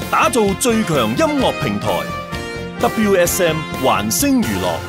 打造最強音樂平台 WSM 環聲娛樂。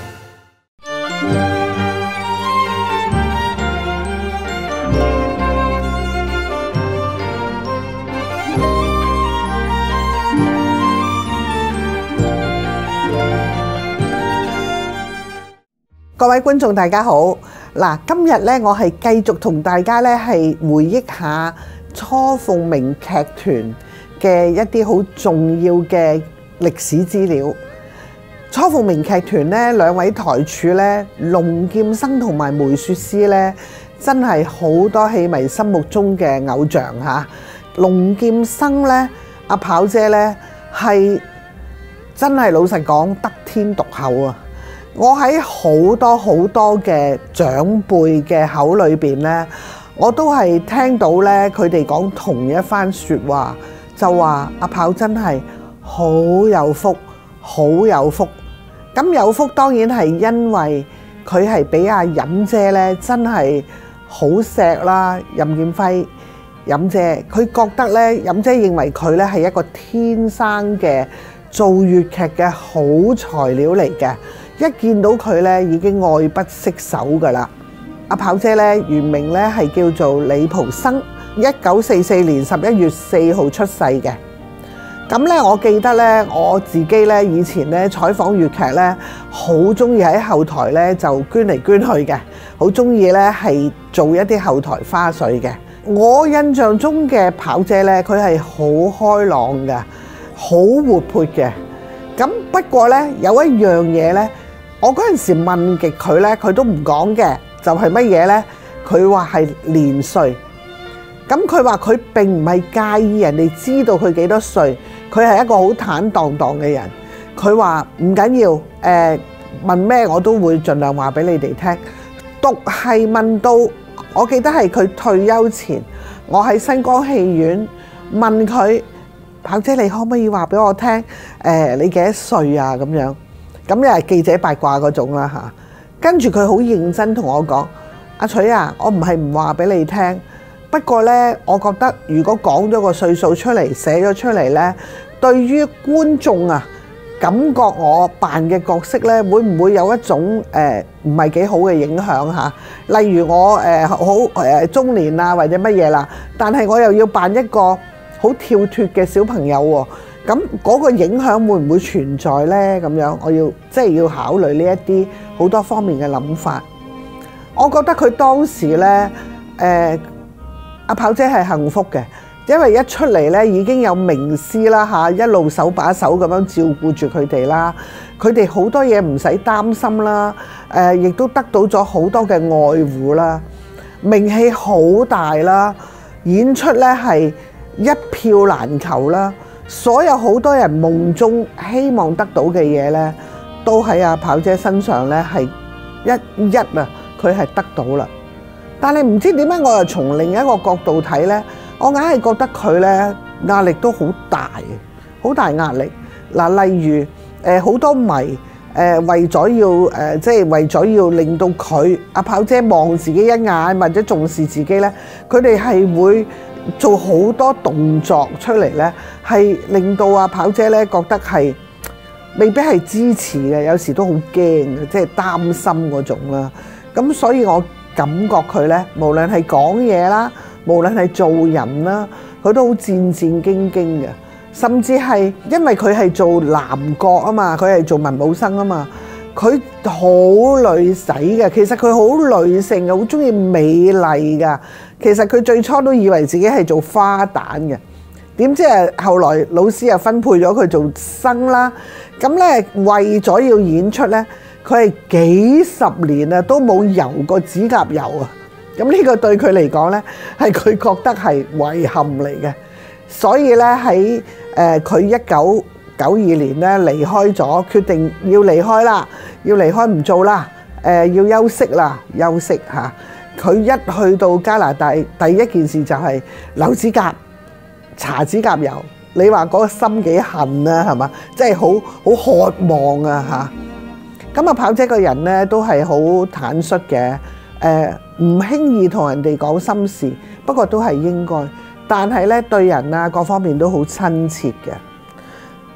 各位觀眾大家好，嗱，今日咧我係繼續同大家咧係回憶下雛鳳鳴劇團嘅一啲好重要嘅歷史資料。雛鳳鳴劇團咧兩位台柱咧，龍劍生同埋梅雪詩咧，真係好多戲迷心目中嘅偶像嚇。龍劍生咧，阿跑姐咧係真係老實講得天獨厚啊！我喺好多嘅長輩嘅口裏邊呢，我都係聽到呢，佢哋講同一番説話，就話阿跑真係好有福，好有福。咁有福當然係因為佢係俾阿任姐呢真係好錫啦，任劍輝任姐，佢覺得呢，任姐認為佢呢係一個天生嘅做粵劇嘅好材料嚟嘅。一見到佢咧，已經愛不釋手噶啦。阿跑姐咧原名咧係叫做李蒲生，1944年11月4號出世嘅。咁咧，我記得咧我自己咧以前咧採訪粵劇咧，好中意喺後台咧就捐嚟捐去嘅，好中意咧係做一啲後台花絮嘅。我印象中嘅跑姐咧，佢係好開朗嘅，好活潑嘅。咁不過咧有一樣嘢咧。我嗰陣時問極佢咧，佢都唔講嘅，就係乜嘢咧？佢話係年歲。咁佢話佢並唔係介意人哋知道佢幾多歲，佢係一個好坦蕩蕩嘅人。佢話唔緊要，問咩我都會盡量話俾你哋聽。獨係問到，我記得係佢退休前，我喺新光戲院問佢：跑姐，你可唔可以話俾我聽？你幾多歲啊？咁樣。咁又係記者八卦嗰種啦嚇，跟住佢好認真同我講：阿取啊，我唔係唔話俾你聽，不過呢，我覺得如果講咗個歲數出嚟，寫咗出嚟呢，對於觀眾啊，感覺我扮嘅角色呢，會唔會有一種唔係幾好嘅影響嚇？例如我好中年啊，或者乜嘢啦，但係我又要扮一個好跳脫嘅小朋友喎。咁嗰個影響會唔會存在呢？咁樣我要考慮呢一啲好多方面嘅諗法。我覺得佢當時呢，阿跑姐係幸福嘅，因為一出嚟呢已經有名師啦嚇，一路手把手咁樣照顧住佢哋啦，佢哋好多嘢唔使擔心啦，亦都得到咗好多嘅愛護啦，名氣好大啦，演出呢係一票難求啦。所有好多人夢中希望得到嘅嘢呢，都喺阿跑姐身上呢係一啊，佢係得到啦。但係唔知點解，我又從另一個角度睇呢，我硬係覺得佢呢壓力都好大，好大壓力。嗱，例如好多迷為咗要即係為咗要令到佢阿跑姐望自己一眼或者重視自己呢，佢哋係會做好多動作出嚟呢，係令到阿跑姐呢覺得係未必係支持嘅，有時都好驚嘅，即係擔心嗰種啦。咁所以我感覺佢呢，無論係講嘢啦，無論係做人啦，佢都好戰戰兢兢嘅。甚至係因為佢係做男角啊嘛，佢係做文武生啊嘛，佢好女仔嘅，其實佢好女性嘅，好中意美麗噶。其實佢最初都以為自己係做花旦嘅，點知後來老師又分配咗佢做生啦。咁咧為咗要演出咧，佢係幾十年啊都冇油過指甲油啊。咁呢個對佢嚟講咧，係佢覺得係遺憾嚟嘅。所以咧喺佢1992年咧離開咗，決定要離開啦，要離開唔做啦，要休息啦，休息嚇。佢一去到加拿大，第一件事就係扭指甲、搽指甲油。你話嗰個心幾恨啊，係嘛？即係好渴望啊嚇。咁啊，跑姐個人咧都係好坦率嘅，唔輕易同人哋講心事，不過都係應該。但係咧對人啊各方面都好親切嘅。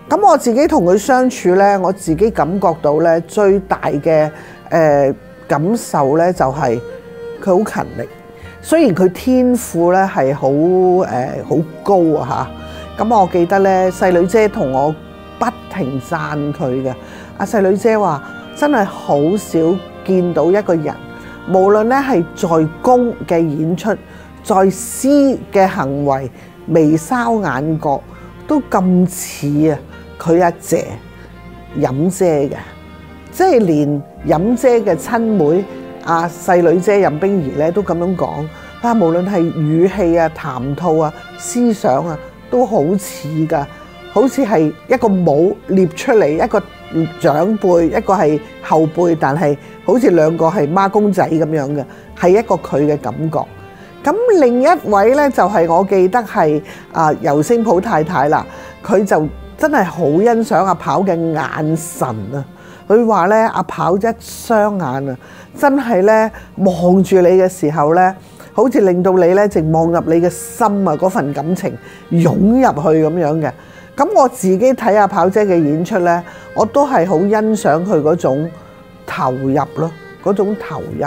咁我自己同佢相處呢，我自己感覺到呢最大嘅感受呢，就係佢好勤力。雖然佢天賦呢係好高啊嚇，咁我記得呢細女姐同我不停讚佢嘅。阿細女姐話：真係好少見到一個人，無論呢係在公嘅演出，在私嘅行為，眉梢眼角都咁似啊佢阿姐飲姐嘅，即係連飲姐嘅親妹阿細女姐任冰兒咧都咁樣講。啊，無論係語氣啊、談吐啊、思想啊，都好似㗎，好似係一個模列出嚟，一個長輩，一個係後輩，但係好似兩個係孖公仔咁樣嘅，係一個佢嘅感覺。咁另一位呢，就係我記得係尤星普太太啦，佢就真係好欣賞阿跑嘅眼神啊！佢話呢，阿跑一雙眼啊，真係呢望住你嘅時候呢，好似令到你呢直望入你嘅心啊，嗰份感情湧入去咁樣嘅。咁我自己睇阿跑姐嘅演出呢，我都係好欣賞佢嗰種投入咯，嗰種投入。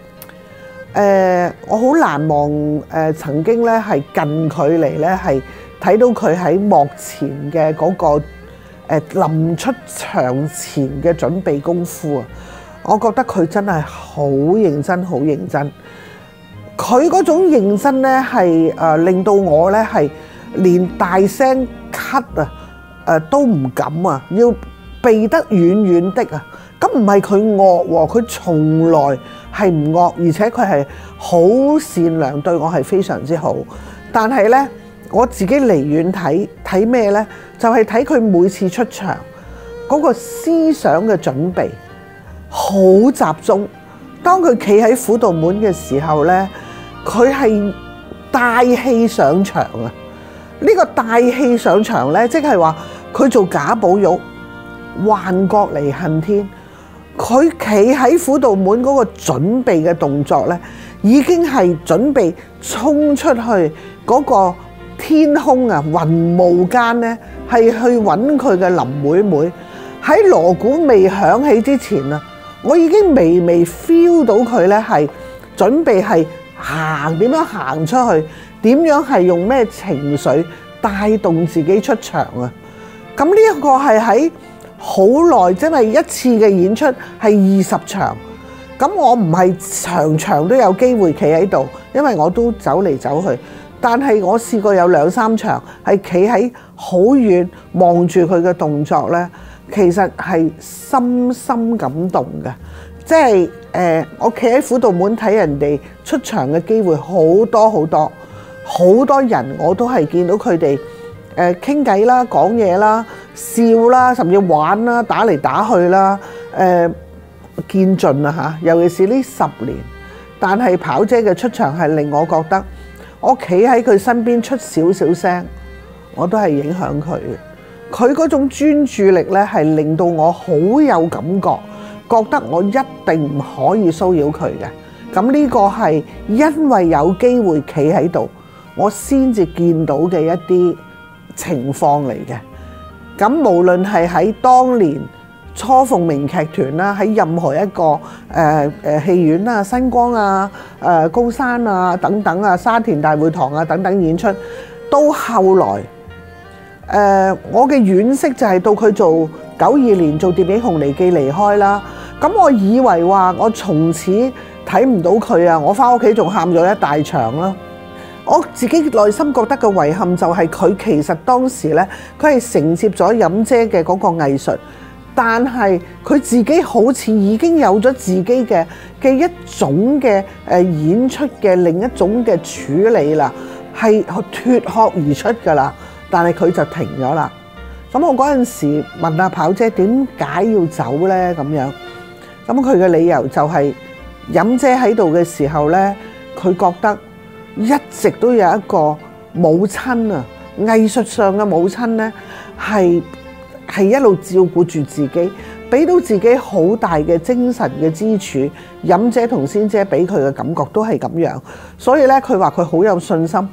我好難忘曾經呢係近距離呢係睇到佢喺幕前嘅嗰個臨出場前嘅準備功夫啊！我覺得佢真係好認真，好認真。佢嗰種認真呢係令到我呢係連大聲咳都唔敢啊，要避得遠遠的啊！咁唔係佢惡喎，佢從來係唔惡，而且佢係好善良，對我係非常之好。但係呢，我自己離遠睇咩呢？就係睇佢每次出場嗰個思想嘅準備好集中。當佢企喺輔導門嘅時候呢，佢係大氣上場啊！呢個大氣上場呢，即係話佢做賈寶玉幻覺離恨天。佢企喺輔導門嗰個準備嘅動作呢，已經係準備衝出去嗰個天空啊，雲霧間呢，係去揾佢嘅林妹妹。喺鑼鼓未響起之前啊，我已經微微 feel 到佢呢係準備係點樣行出去，點樣係用咩情緒帶動自己出場啊！咁呢一個係喺好耐，真係一次嘅演出係20場，咁我唔係場場都有機會企喺度，因為我都走嚟走去。但係我試過有2-3場係企喺好遠望住佢嘅動作呢，其實係深深感動嘅。即係我企喺輔導門睇人哋出場嘅機會好多好多，好多人我都係見到佢哋傾偈啦、講嘢啦、笑啦，甚至玩啦、打嚟打去啦，見盡啊嚇！尤其是呢10年，但係跑姐嘅出場係令我覺得，我企喺佢身邊出少少聲，我都係影響佢嘅。佢嗰種專注力呢，係令到我好有感覺，覺得我一定唔可以騷擾佢嘅。咁呢個係因為有機會企喺度，我先至見到嘅一啲情況嚟嘅。咁無論係喺當年初鳳鳴劇團啦，喺任何一個戲院啦、新光啊、高山啊等等啊、沙田大會堂啊等等演出，到後來我嘅惋惜就係到佢做92年做《蝶影紅梨記》離開啦。咁我以為話我從此睇唔到佢啊，我返屋企仲喊咗一大場啦。我自己內心覺得嘅遺憾就係佢其實當時呢，佢係承接咗飲姐嘅嗰個藝術，但係佢自己好似已經有咗自己嘅一種嘅演出嘅另一種嘅處理啦，係脫殼而出㗎啦。但係佢就停咗啦。咁我嗰陣時問阿跑姐點解要走呢？咁樣，咁佢嘅理由就係飲姐喺度嘅時候呢，佢覺得一直都有一個母親啊，藝術上嘅母親呢，係一路照顧住自己，俾到自己好大嘅精神嘅支柱。飲姐同仙姐俾佢嘅感覺都係咁樣，所以呢，佢話佢好有信心，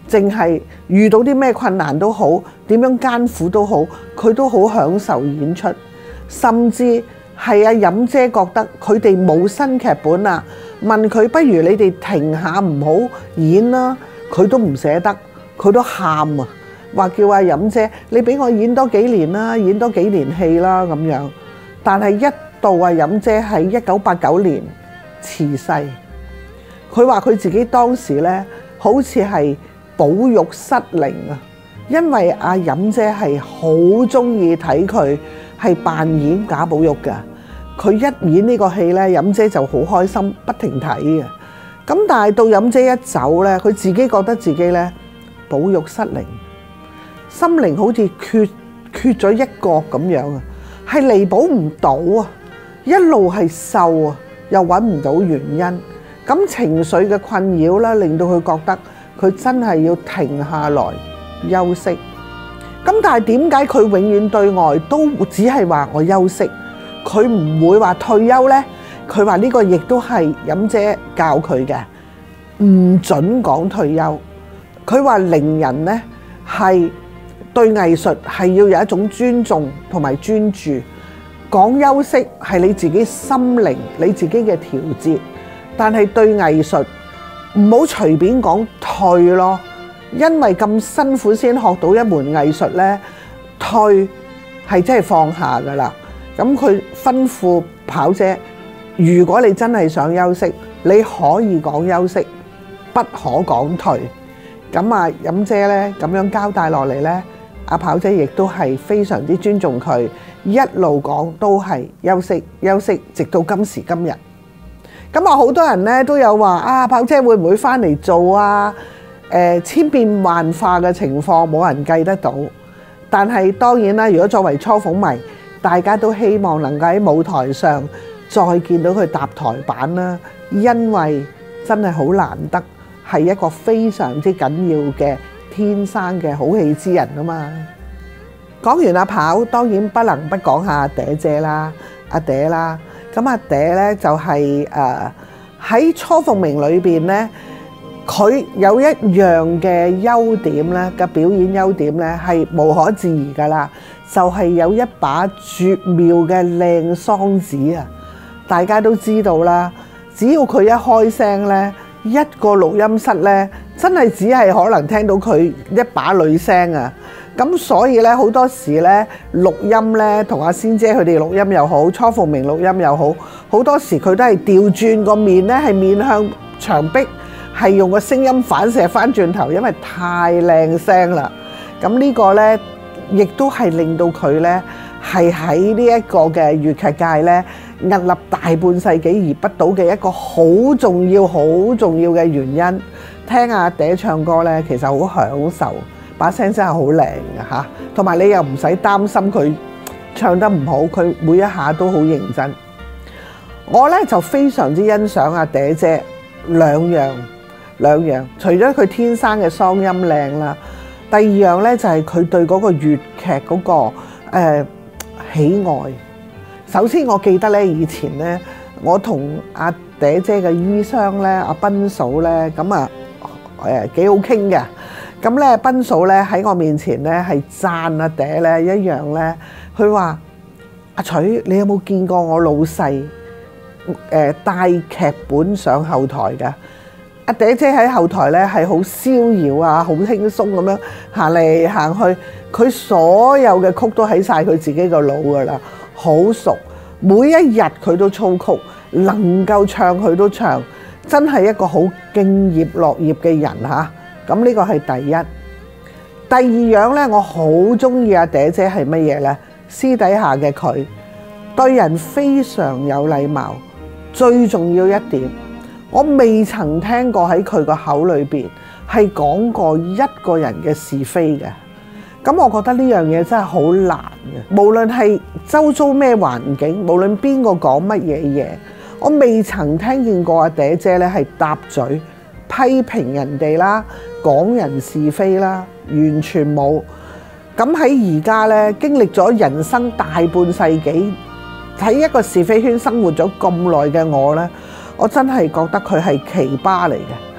淨係遇到啲咩困難都好，點樣艱苦都好，佢都好享受演出。甚至係阿飲姐覺得佢哋冇新劇本啦，問佢不如你哋停下唔好演啦，佢都唔捨得，佢都喊啊，話叫阿飲姐你俾我演多幾年啦，演多幾年戲啦咁樣。但係一到阿飲姐喺1989年辭世，佢話佢自己當時呢好似係保育失靈啊，因為阿飲姐係好中意睇佢係扮演賈寶玉㗎，佢一演呢個戲呢，飲姐就好開心，不停睇嘅。咁但係到飲姐一走呢，佢自己覺得自己呢保育失靈，心靈好似缺咗一角咁樣啊，係彌補唔到啊，一路係瘦啊，又揾唔到原因，咁情緒嘅困擾啦，令到佢覺得佢真係要停下來休息。咁但係點解佢永遠對外都只係話我休息，佢唔會話退休呢？佢話呢個亦都係飲姐教佢嘅，唔準講退休。佢話令人呢係對藝術係要有一種尊重同埋專注，講休息係你自己心靈你自己嘅調節，但係對藝術唔好隨便講退咯。因為咁辛苦先學到一門藝術呢，退係真係放下㗎喇。咁佢吩咐跑姐，如果你真係想休息，你可以講休息，不可講退。咁啊，飲姐呢咁樣交代落嚟呢，阿跑姐亦都係非常之尊重佢，一路講都係休息休息，直到今時今日。咁啊，好多人呢都有話啊，跑姐會唔會返嚟做啊？千變萬化嘅情況冇人計得到，但係當然啦，如果作為雛鳳迷，大家都希望能夠喺舞台上再見到佢踏台板啦，因為真係好難得，係一個非常之緊要嘅天生嘅好戲之人啊嘛。講完阿跑，當然不能不講下阿嗲姐啦，阿嗲啦。咁阿嗲呢就係喺雛鳳鳴裏邊呢，佢有一樣嘅優點咧，嘅表演優點咧係無可置疑㗎啦，就係有一把絕妙嘅靚嗓子啊！大家都知道啦，只要佢一開聲咧，一個錄音室咧，真係只係可能聽到佢一把女聲啊！咁所以咧，好多時咧錄音咧，同阿仙姐佢哋錄音又好，雛鳳鳴錄音又好，好多時佢都係調轉個面咧，係面向牆壁。係用個聲音反射翻轉頭，因為太靚聲啦。咁呢個呢，亦都係令到佢呢係喺呢一個嘅粵劇界呢屹立大半世紀而不倒嘅一個好重要、好重要嘅原因。聽阿嗲唱歌呢，其實好享受，把聲真係好靚嘅嚇。同埋你又唔使擔心佢唱得唔好，佢每一下都好認真。我呢就非常之欣賞阿嗲姐兩樣，除咗佢天生嘅嗓音靚啦，第二樣呢就係佢對嗰個粵劇嗰個喜愛。首先我記得呢，以前呢，我同阿嗲姐嘅醫生呢，阿斌嫂呢，咁啊幾好傾嘅。咁呢，斌嫂呢喺我面前呢係讚阿嗲呢一樣呢，佢話阿徐，你有冇見過我老細帶劇本上後台㗎？阿嗲姐喺後台咧係好逍遙啊，好輕鬆咁樣行嚟行去，佢所有嘅曲都喺晒佢自己個腦噶啦，好熟，每一日佢都操曲，能夠唱佢都唱，真係一個好敬業樂業嘅人嚇。咁呢個係第一。第二樣咧，我好中意阿嗲姐係乜嘢咧？私底下嘅佢對人非常有禮貌，最重要一點。我未曾聽過喺佢個口裏邊係講過一個人嘅是非嘅，咁我覺得呢樣嘢真係好難嘅。無論係周遭咩環境，無論邊個講乜嘢嘢，我未曾聽見過阿嗲姐咧係搭嘴批評人哋啦，講人是非啦，完全冇。咁喺而家咧，經歷咗人生大半世紀，喺一個是非圈生活咗咁耐嘅我咧，我真係覺得佢係奇葩嚟嘅。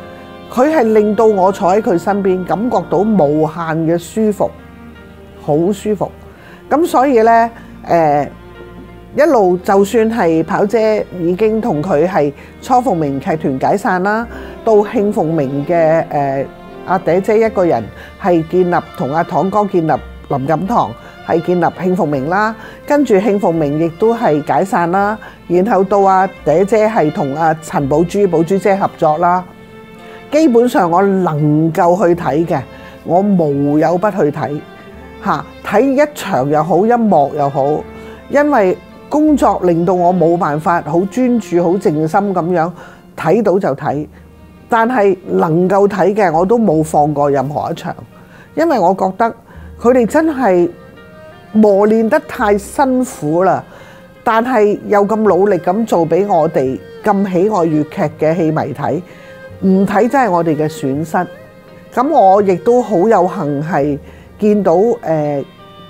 佢係令到我坐喺佢身邊，感覺到無限嘅舒服，好舒服。咁所以呢，一路就算係跑姐已經同佢係雛鳳鳴劇團解散啦，到慶鳳鳴嘅阿嗲姐一個人係建立同阿堂哥建立林錦堂，係建立慶鳳鳴啦，跟住慶鳳鳴亦都係解散啦，然後到阿嗲姐係同阿陳寶珠姐合作啦。基本上我能夠去睇嘅，我無有不去睇嚇，睇一場又好，一幕又好，因為工作令到我冇辦法好專注、好靜心咁樣睇到就睇，但係能夠睇嘅我都冇放過任何一場，因為我覺得佢哋真係磨練得太辛苦啦，但係又咁努力咁做俾我哋咁喜愛粵劇嘅戲迷睇。唔睇真係我哋嘅損失。咁我亦都好有幸係見到10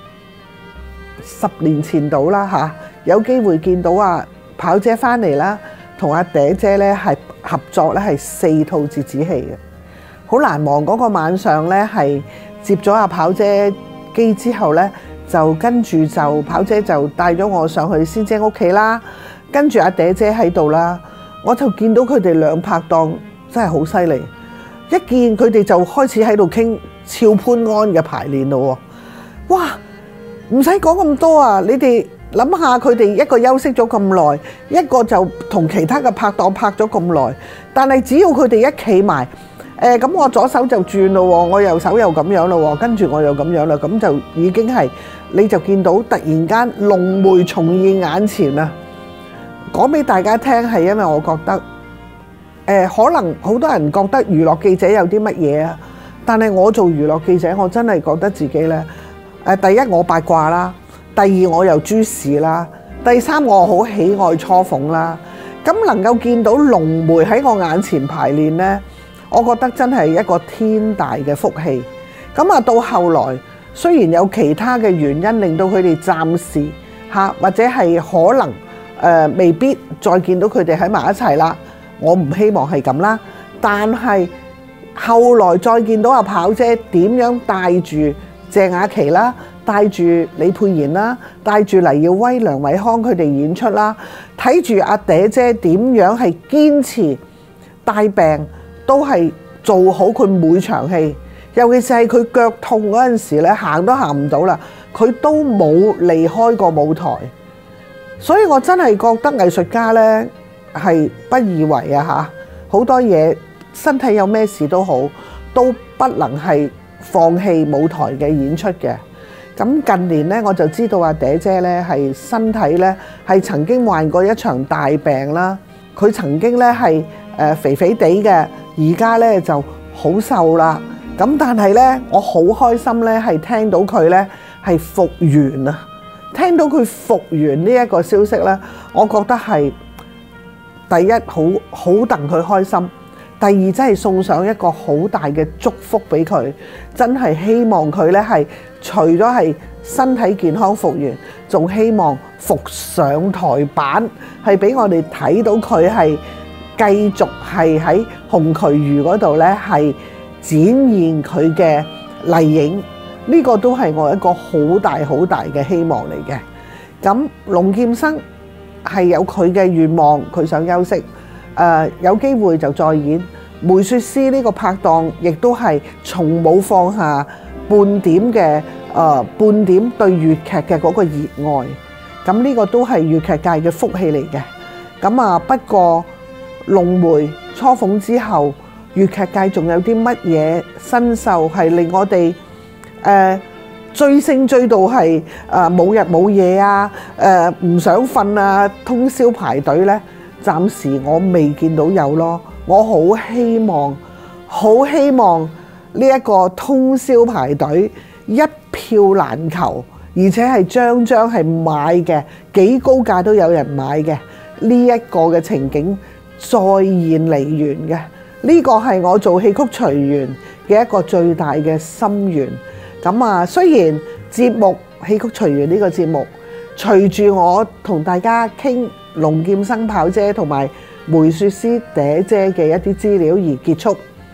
年前到啦嚇，有機會見到阿跑姐翻嚟啦，同阿嗲姐咧係合作咧係4套折子戲嘅，好難忘嗰個晚上咧係接咗阿跑姐機之後咧，就跟住就跑姐就帶咗我上去仙姐屋企啦，跟住阿嗲姐喺度啦，我就見到佢哋兩拍檔。真係好犀利！一見佢哋就開始喺度傾俏潘安嘅排練咯喎！哇，唔使講咁多啊！你哋諗下，佢哋一個休息咗咁耐，一個就同其他嘅拍檔拍咗咁耐，但係只要佢哋一企埋，咁我左手就轉咯喎，我右手又咁樣咯喎，跟住我又咁樣啦，咁就已經係你就見到突然間龍梅重現眼前啦！講俾大家聽係因為我覺得。可能好多人覺得娛樂記者有啲乜嘢啊，但係我做娛樂記者，我真係覺得自己呢，第一我八卦啦，第二我又諸事啦，第三我好喜愛雛鳳啦，咁能夠見到龍梅喺我眼前排練呢，我覺得真係一個天大嘅福氣。咁啊到後來，雖然有其他嘅原因令到佢哋暫時或者係可能未必再見到佢哋喺埋一齊啦。我唔希望係咁啦，但係後來再見到阿跑姐點樣帶住謝雅琪啦，帶住李佩賢啦，帶住黎耀威、梁偉康佢哋演出啦，睇住阿嗲姐點樣係堅持帶病都係做好佢每場戲，尤其是係佢腳痛嗰陣時咧，行都行唔到啦，佢都冇離開過舞台，所以我真係覺得藝術家呢，係不以為啊嚇，好多嘢身體有咩事都好，都不能係放棄舞台嘅演出嘅。咁近年呢，我就知道阿嗲姐呢係身體呢係曾經患過一場大病啦。佢曾經呢係肥肥地嘅，而家呢就好瘦啦。咁但係呢，我好開心呢係聽到佢呢係復原啊！聽到佢復原呢一個消息呢，我覺得係。第一好戥佢開心，第二真係送上一個好大嘅祝福俾佢，真係希望佢呢係除咗係身體健康復原，仲希望復上台版，係俾我哋睇到佢係繼續係喺紅渠魚嗰度呢係展現佢嘅麗影，呢個都係我一個好大嘅希望嚟嘅。咁龍劍生係有佢嘅願望，佢想休息，有機會就再演。梅雪詩呢個拍檔亦都係從冇放下半點嘅半點對粵劇嘅嗰個熱愛。咁呢個都係粵劇界嘅福氣嚟嘅。咁啊，不過龍梅雛鳳之後，粵劇界仲有啲乜嘢新秀係令我哋追星追到係冇日冇夜啊，唔想瞓啊，通宵排隊呢，暫時我未見到有咯。我好希望呢一個通宵排隊一票難求，而且係張係買嘅，幾高價都有人買嘅呢一個嘅情景再現梨園嘅，呢個係我做戲曲隨緣嘅一個最大嘅心願。咁啊，雖然節目戲曲隨緣呢個節目，隨住我同大家傾龍劍生跑姐同埋梅雪詩嗲姐嘅一啲資料而結束，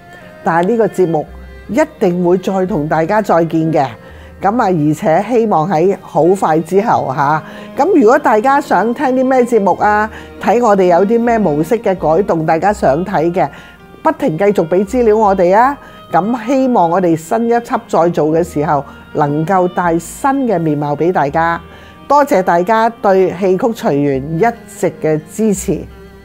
但係呢個節目一定會再同大家再見嘅。咁啊，而且希望喺好快之後嚇。咁如果大家想聽啲咩節目啊，睇我哋有啲咩模式嘅改動，大家想睇嘅，不停繼續俾資料我哋啊。咁希望我哋新一輯再做嘅時候，能夠帶新嘅面貌俾大家。多謝大家對戲曲隨緣一直嘅支持。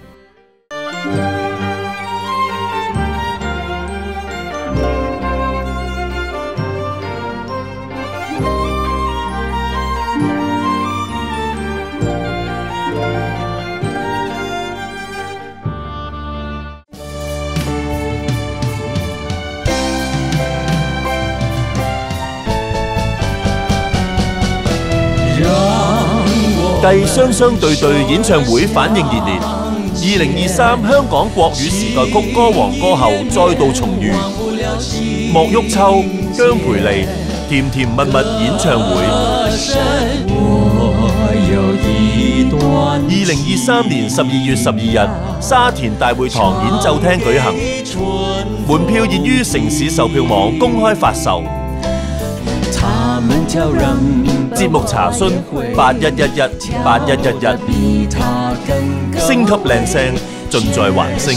繼雙雙對對演唱會反應熱烈，2023香港國語時代曲歌王歌后再度重遇，莫旭秋、姜培利甜甜蜜蜜演唱會。2023年12月12日，沙田大會堂演奏廳舉行，門票現於城市售票網公開發售。節目查詢8111811111，星級靚聲盡在環星。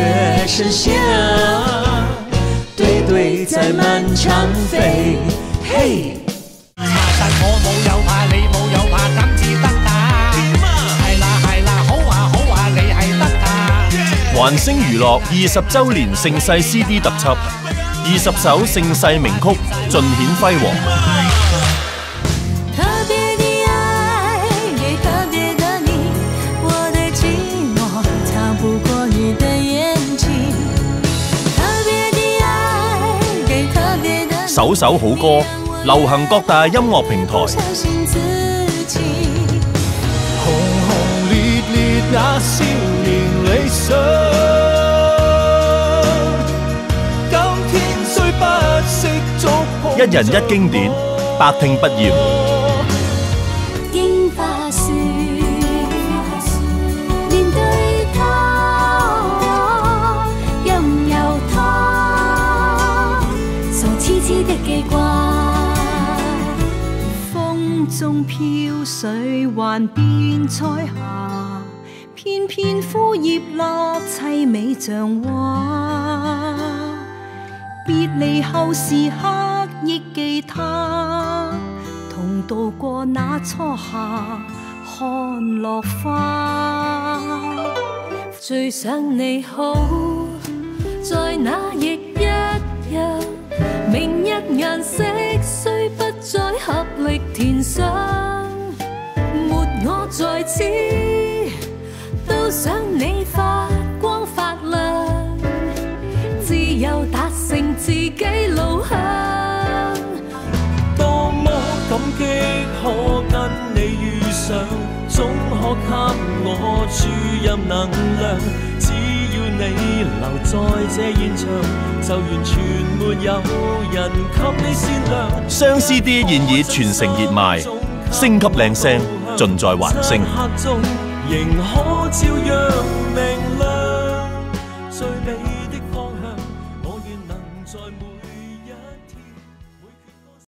對對在漫長飛，嘿！查實我冇有怕，你冇有怕，咁至得打。係啦係啦，好啊好啊，你係得打。環星娛樂20週年盛世 CD 特輯，20首盛世名曲盡顯輝煌。首首好歌，流行各大音樂平台。轟轟烈烈那少年理想，今天雖不識觸碰，一人一經典，百聽不厭。櫻花樹，面對他，任由他，傻痴痴的記掛。風中飄水還變彩霞，片片枯葉落凄美像畫。別離後時刻憶記他，同渡過那初夏看落花。最想你好，在那亦一樣，明日顏色雖不再合力填上，沒我在此，都想你發光發亮，自由達成自己路向。多麼感激可跟你遇上，總可給我注入能量。只要你留在這現場，就完全沒有人給你善良。雙 CD 現已全城熱賣，星級靚聲盡在環星。仍可照樣明亮。